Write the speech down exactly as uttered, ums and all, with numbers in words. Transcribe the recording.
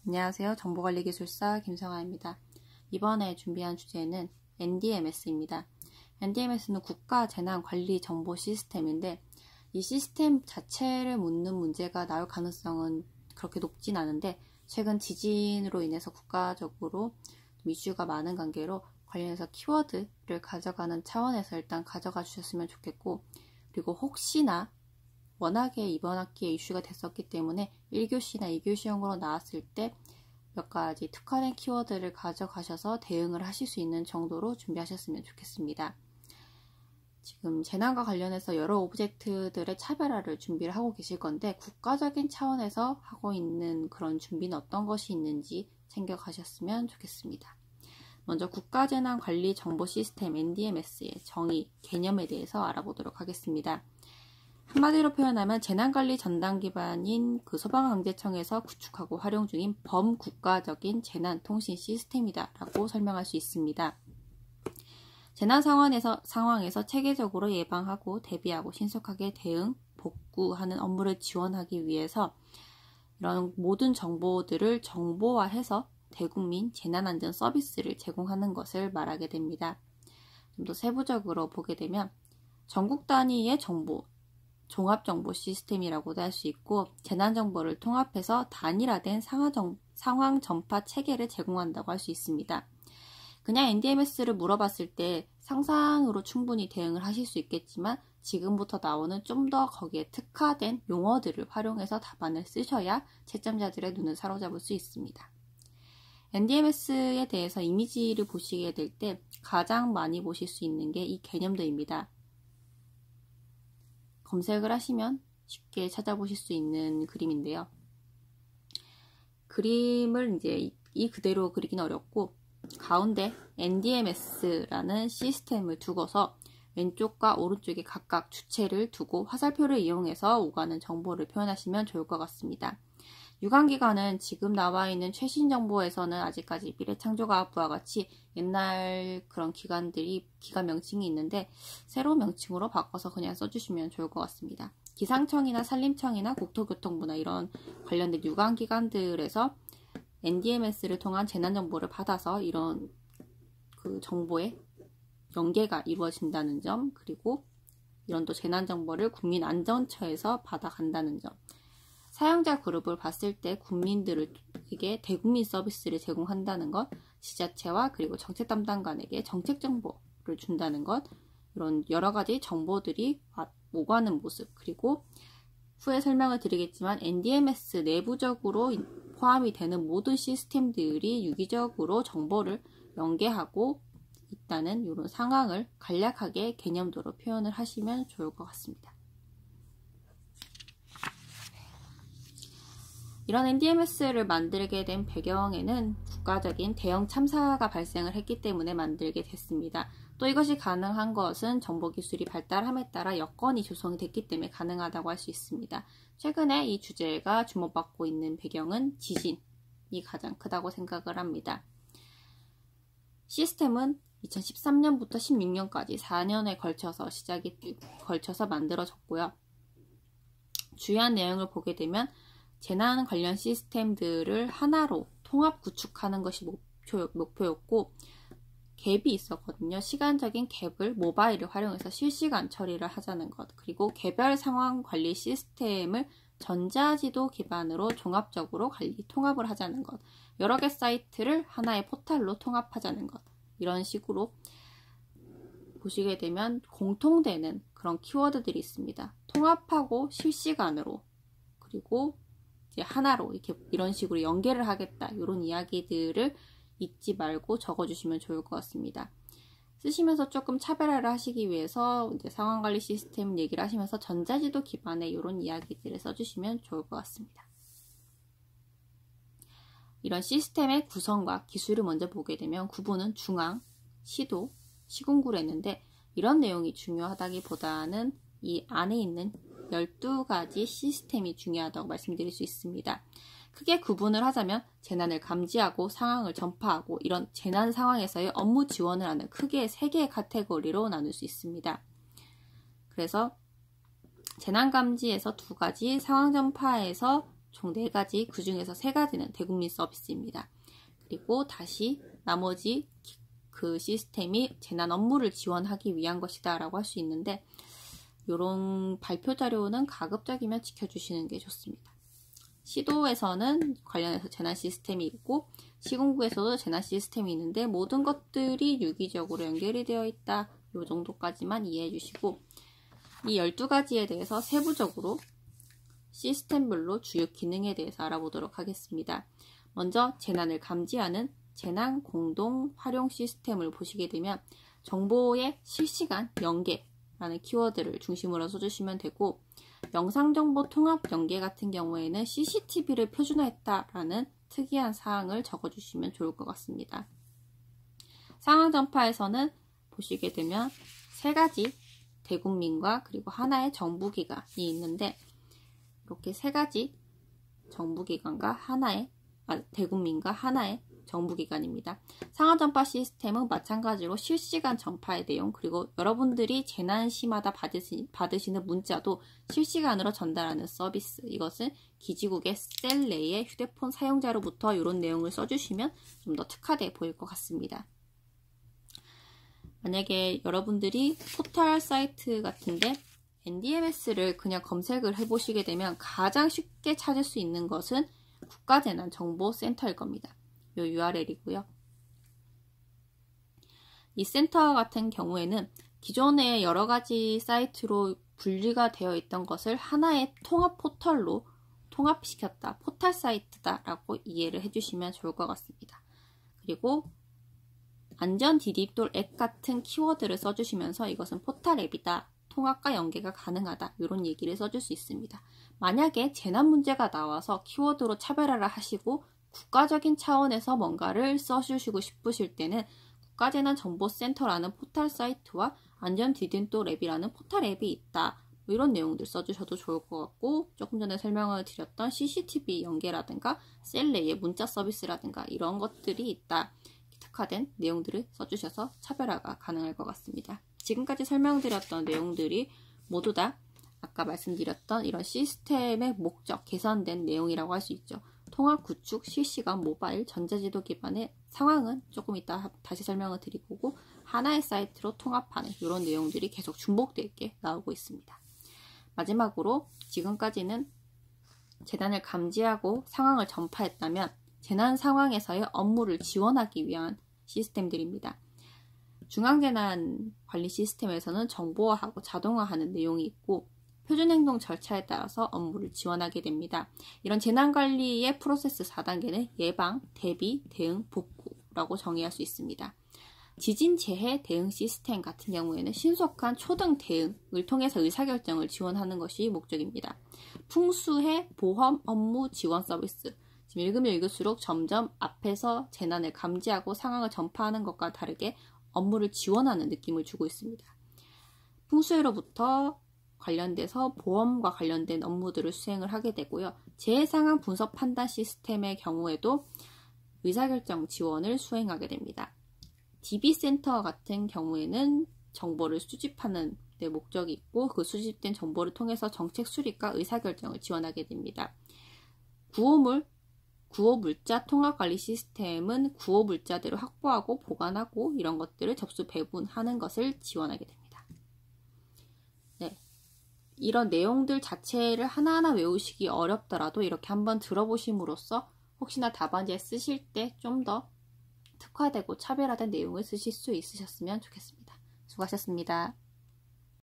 안녕하세요. 정보관리기술사 김성아입니다. 이번에 준비한 주제는 엔디엠에스입니다. 엔디엠에스는 국가재난관리정보시스템인데 이 시스템 자체를 묻는 문제가 나올 가능성은 그렇게 높진 않은데 최근 지진으로 인해서 국가적으로 이슈가 많은 관계로 관련해서 키워드를 가져가는 차원에서 일단 가져가 주셨으면 좋겠고, 그리고 혹시나 워낙에 이번 학기에 이슈가 됐었기 때문에 일 교시나 이 교시형으로 나왔을 때 몇 가지 특화된 키워드를 가져가셔서 대응을 하실 수 있는 정도로 준비하셨으면 좋겠습니다. 지금 재난과 관련해서 여러 오브젝트들의 차별화를 준비를 하고 계실 건데 국가적인 차원에서 하고 있는 그런 준비는 어떤 것이 있는지 챙겨가셨으면 좋겠습니다. 먼저 국가재난관리정보시스템 엔디엠에스의 정의, 개념에 대해서 알아보도록 하겠습니다. 한마디로 표현하면 재난관리 전담 기반인 그 소방방재청에서 구축하고 활용 중인 범국가적인 재난통신 시스템이다 라고 설명할 수 있습니다. 재난 상황에서, 상황에서 체계적으로 예방하고 대비하고 신속하게 대응, 복구하는 업무를 지원하기 위해서 이런 모든 정보들을 정보화해서 대국민 재난안전 서비스를 제공하는 것을 말하게 됩니다. 좀 더 세부적으로 보게 되면 전국 단위의 정보, 종합정보 시스템이라고도 할 수 있고 재난정보를 통합해서 단일화된 상황 전파 체계를 제공한다고 할 수 있습니다. 그냥 엔디엠에스를 물어봤을 때 상상으로 충분히 대응을 하실 수 있겠지만 지금부터 나오는 좀 더 거기에 특화된 용어들을 활용해서 답안을 쓰셔야 채점자들의 눈을 사로잡을 수 있습니다. 엔디엠에스에 대해서 이미지를 보시게 될 때 가장 많이 보실 수 있는 게 이 개념도입니다. 검색을 하시면 쉽게 찾아보실 수 있는 그림인데요. 그림을 이제 이 그대로 그리긴 어렵고 가운데 엔디엠에스라는 시스템을 두고서 왼쪽과 오른쪽에 각각 주체를 두고 화살표를 이용해서 오가는 정보를 표현하시면 좋을 것 같습니다. 유관기관은 지금 나와 있는 최신 정보에서는 아직까지 미래창조과학부와 같이 옛날 그런 기관들이 기관 명칭이 있는데 새로운 명칭으로 바꿔서 그냥 써주시면 좋을 것 같습니다. 기상청이나 산림청이나 국토교통부나 이런 관련된 유관기관들에서 엔디엠에스를 통한 재난정보를 받아서 이런 그 정보의 연계가 이루어진다는 점, 그리고 이런 또 재난정보를 국민안전처에서 받아간다는 점, 사용자 그룹을 봤을 때 국민들에게 대국민 서비스를 제공한다는 것, 지자체와 그리고 정책 담당관에게 정책 정보를 준다는 것, 이런 여러 가지 정보들이 오가는 모습, 그리고 후에 설명을 드리겠지만 엔디엠에스 내부적으로 포함이 되는 모든 시스템들이 유기적으로 정보를 연계하고 있다는 이런 상황을 간략하게 개념도로 표현을 하시면 좋을 것 같습니다. 이런 엔디엠에스를 만들게 된 배경에는 국가적인 대형 참사가 발생을 했기 때문에 만들게 됐습니다. 또 이것이 가능한 것은 정보기술이 발달함에 따라 여건이 조성이 됐기 때문에 가능하다고 할 수 있습니다. 최근에 이 주제가 주목받고 있는 배경은 지진이 가장 크다고 생각을 합니다. 시스템은 이천십삼 년부터 십육 년까지 사 년에 걸쳐서 시작이 걸쳐서 만들어졌고요. 주요한 내용을 보게 되면 재난 관련 시스템들을 하나로 통합 구축하는 것이 목표, 목표였고 갭이 있었거든요. 시간적인 갭을 모바일을 활용해서 실시간 처리를 하자는 것, 그리고 개별 상황 관리 시스템을 전자지도 기반으로 종합적으로 관리 통합을 하자는 것, 여러 개 사이트를 하나의 포털로 통합하자는 것, 이런 식으로 보시게 되면 공통되는 그런 키워드들이 있습니다. 통합하고 실시간으로, 그리고 이제 하나로 이렇게 이런 식으로 연계를 하겠다, 이런 이야기들을 잊지 말고 적어주시면 좋을 것 같습니다. 쓰시면서 조금 차별화를 하시기 위해서 이제 상황관리 시스템 얘기를 하시면서 전자지도 기반의 이런 이야기들을 써주시면 좋을 것 같습니다. 이런 시스템의 구성과 기술을 먼저 보게 되면 구분은 중앙, 시도, 시군구로 했는데 이런 내용이 중요하다기보다는 이 안에 있는 열두 가지 시스템이 중요하다고 말씀드릴 수 있습니다. 크게 구분을 하자면 재난을 감지하고 상황을 전파하고 이런 재난 상황에서의 업무 지원을 하는 크게 세 개의 카테고리로 나눌 수 있습니다. 그래서 재난 감지에서 두 가지, 상황 전파에서 총 네 가지, 그 중에서 세 가지는 대국민 서비스입니다. 그리고 다시 나머지 그 시스템이 재난 업무를 지원하기 위한 것이다 라고 할 수 있는데, 이런 발표 자료는 가급적이면 지켜주시는 게 좋습니다. 시도에서는 관련해서 재난 시스템이 있고 시군구에서도 재난 시스템이 있는데 모든 것들이 유기적으로 연결이 되어 있다. 이 정도까지만 이해해 주시고, 이 열두 가지에 대해서 세부적으로 시스템별로 주요 기능에 대해서 알아보도록 하겠습니다. 먼저 재난을 감지하는 재난 공동 활용 시스템을 보시게 되면 정보의 실시간 연계라는 키워드를 중심으로 써주시면 되고, 영상정보 통합 연계 같은 경우에는 씨씨티비를 표준화했다라는 특이한 사항을 적어주시면 좋을 것 같습니다. 상황 전파에서는 보시게 되면 세 가지 대국민과 그리고 하나의 정부기관이 있는데, 이렇게 세 가지 정부기관과 하나의 아, 대국민과 하나의 정부기관입니다. 상황 전파 시스템은 마찬가지로 실시간 전파의 내용, 그리고 여러분들이 재난 시마다 받으시, 받으시는 문자도 실시간으로 전달하는 서비스, 이것은 기지국의 셀 내의 휴대폰 사용자로부터 이런 내용을 써주시면 좀 더 특화돼 보일 것 같습니다. 만약에 여러분들이 포털 사이트 같은데 엔디엠에스를 그냥 검색을 해보시게 되면 가장 쉽게 찾을 수 있는 것은 국가재난정보센터일 겁니다. 이 유알엘이고요. 이 센터 같은 경우에는 기존에 여러 가지 사이트로 분리가 되어 있던 것을 하나의 통합 포털로 통합시켰다, 포털 사이트다 라고 이해를 해주시면 좋을 것 같습니다. 그리고 안전 디딤돌 앱 같은 키워드를 써주시면서 이것은 포털 앱이다, 통합과 연계가 가능하다, 이런 얘기를 써줄 수 있습니다. 만약에 재난 문제가 나와서 키워드로 차별화를 하시고 국가적인 차원에서 뭔가를 써주시고 싶으실 때는 국가재난정보센터라는 포털 사이트와 안전 디딤돌 앱이라는 포털 앱이 있다, 뭐 이런 내용들 써주셔도 좋을 것 같고, 조금 전에 설명을 드렸던 씨씨티비 연계라든가 셀 내의 문자 서비스라든가 이런 것들이 있다, 특화된 내용들을 써주셔서 차별화가 가능할 것 같습니다. 지금까지 설명드렸던 내용들이 모두 다 아까 말씀드렸던 이런 시스템의 목적, 개선된 내용이라고 할 수 있죠. 통합 구축, 실시간 모바일, 전자지도 기반의 상황은 조금 이따 다시 설명을 드릴 거고, 하나의 사이트로 통합하는 이런 내용들이 계속 중복되게 나오고 있습니다. 마지막으로 지금까지는 재난을 감지하고 상황을 전파했다면 재난 상황에서의 업무를 지원하기 위한 시스템들입니다. 중앙재난관리 시스템에서는 정보화하고 자동화하는 내용이 있고, 표준행동 절차에 따라서 업무를 지원하게 됩니다. 이런 재난관리의 프로세스 사 단계는 예방, 대비, 대응, 복구라고 정의할 수 있습니다. 지진재해 대응 시스템 같은 경우에는 신속한 초등 대응을 통해서 의사결정을 지원하는 것이 목적입니다. 풍수해 보험 업무 지원 서비스, 지금 읽으면 읽을수록 점점 앞에서 재난을 감지하고 상황을 전파하는 것과 다르게 업무를 지원하는 느낌을 주고 있습니다. 풍수해로부터 관련돼서 보험과 관련된 업무들을 수행을 하게 되고요. 재해상황 분석 판단 시스템의 경우에도 의사결정 지원을 수행하게 됩니다. 디비센터 같은 경우에는 정보를 수집하는 데 목적이 있고, 그 수집된 정보를 통해서 정책 수립과 의사결정을 지원하게 됩니다. 구호물, 구호물자 통합관리 시스템은 구호물자들을 확보하고 보관하고 이런 것들을 접수 배분하는 것을 지원하게 됩니다. 네. 이런 내용들 자체를 하나하나 외우시기 어렵더라도 이렇게 한번 들어보심으로써 혹시나 답안지에 쓰실 때 좀 더 특화되고 차별화된 내용을 쓰실 수 있으셨으면 좋겠습니다. 수고하셨습니다.